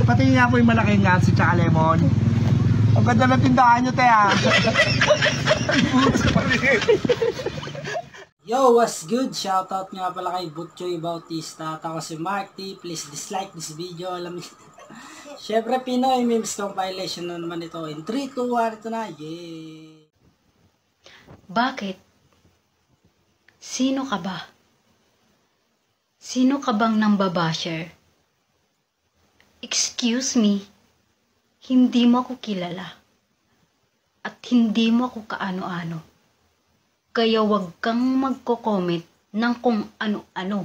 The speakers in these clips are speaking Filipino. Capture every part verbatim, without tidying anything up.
Patingin nga po yung malaking gansi tsaka lemon. Ang ganda ng tindahan nyo, te, ah. Yo, what's good? Shoutout nga pala kay Butchoy Bautista. At ako si Mark T. Please dislike this video. Alam niyo. Syempre, Pinoy memes compilation na naman ito. In three, two, one, ito na. Yay! Bakit? Sino ka ba? Sino ka bang nambabasher? Excuse me, hindi mo ako kilala. At hindi mo ako kaano-ano. Kaya wag kang magko-comment ng kung ano-ano.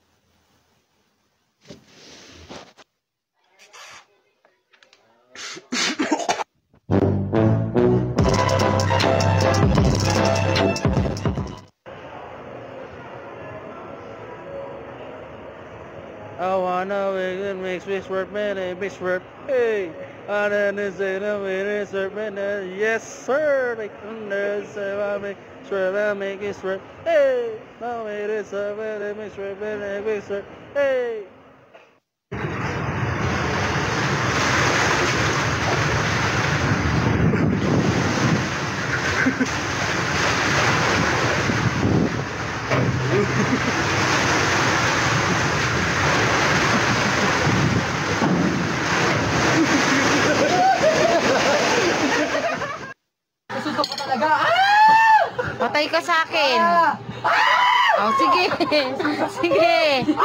I wanna make it makes me swerve, man, it makes swerve. Hey, I didn't say no, it is swerve, man. Yes, sir. Like, I make swerve, I make it swerve. Hey, no, it is swerve, it makes swerve, it makes swerve. Hey. Patay ka sa akin. Oh, sige. Sige.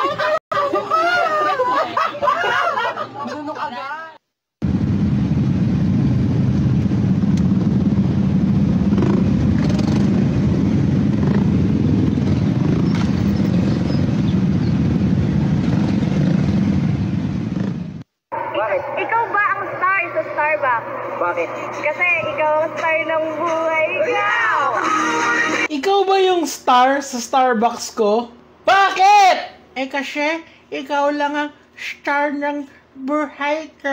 Bakit? Ikaw ba ang star sa Starbucks? Bakit? Kasi ikaw ang star ng buhay ko! Ikaw ba yung star sa Starbucks ko? Bakit? Eh kasi, ikaw lang ang star ng buhay ko.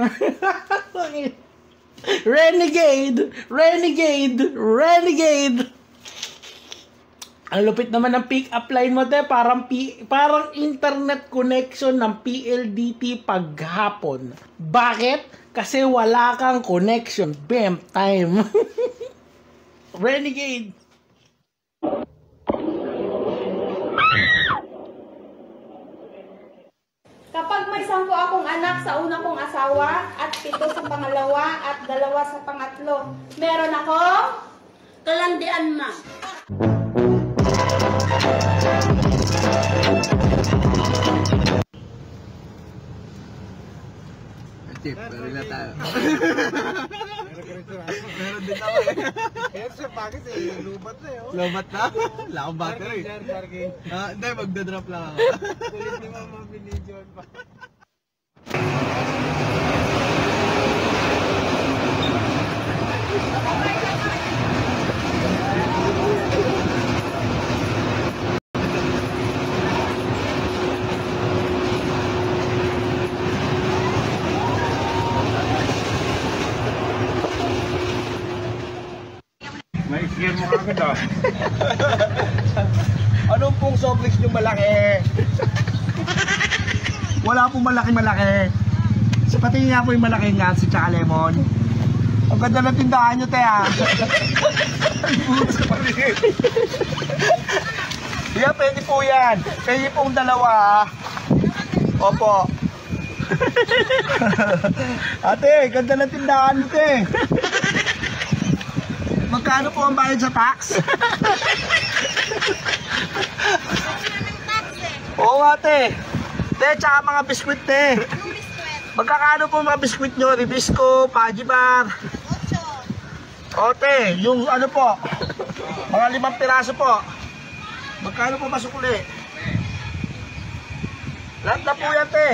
Renegade! Renegade! Renegade! Ang lupit naman ng pick-up line mo, te. Parang, P parang internet connection ng P L D T paghapon. Bakit? Kasi wala kang connection. Bam! Time! Renegade! Kapag may sampu akong anak sa una kong asawa at pito sa pangalawa at dalawa sa pangatlo, meron akong kalandian, ma. Tip, pero na tayo. Meron din ako eh. Kaya siya bakit eh, lubat na yun. Lubat na? Wala akong battery. Ah, hindi, magdadrop lang ako. Kulit ni Mama Binidyon pa. May-scare mo kagad, ah. Anong pong softlix yung malaki? Wala pong malaki-malaki. So, patingin nga po yung malaking gansi tsaka lemon. Ang ganda ng tindahan nyo, te, ah. Yeah, pwede po yan. Pwede pong dalawa, ah. Opo. Ate, ganda ng tindahan nyo, te. Magkano po ang bayad sa tax? Oo nga, te. Te, tsaka mga biskwit, te. Magkakano po mga biskwit nyo? Ribisco, Pajibar. O, te, yung ano po, mga limang piraso po. Magkano po masukuli? Lahat na po yan, te.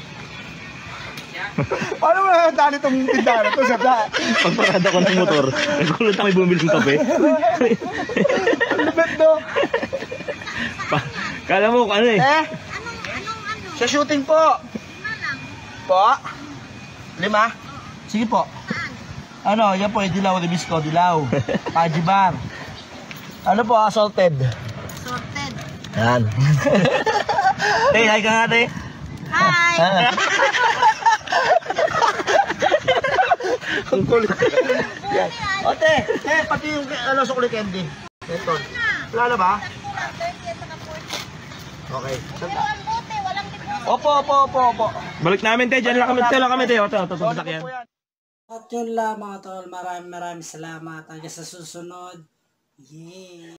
Paano mo nakatali itong tindahan na ito, sir? Pagparada ko ng motor, nagkulot na may bumili ng kape. Ang lupit, no? Kala mo kung ano eh. Eh? Sa shooting po. Po? Lima? Sige po. Ano, yan po, yung dilaw, ribisco, dilaw. Pajibar. Ano po, assorted? Sorted. Yan. Hey, hi ka nga, te. Hi! Ang kulit. Yan. Ote, eh, pati yung ano, sukli candy. Ito. Wala na ba? Okay. Santa. Opo, opo, opo, opo. Balik namin, te. Diyan lang kami, te. Lang kami, te. Oto, oto, Opo sasakyan. po yan. At yun lang mga tol, maraming maraming salamat hanggang sa susunod. Yeah.